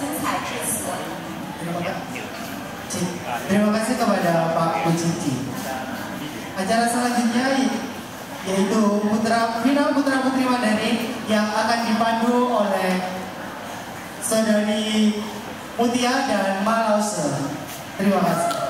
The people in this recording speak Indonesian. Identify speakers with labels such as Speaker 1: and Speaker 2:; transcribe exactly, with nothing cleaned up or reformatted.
Speaker 1: 精彩致辞。
Speaker 2: Terima kasih kepada Pak Puciti. Acara selanjutnya yaitu putra final putra putri Mandarin yang akan dipandu oleh Saudari Mutia dan Malause. Terima kasih.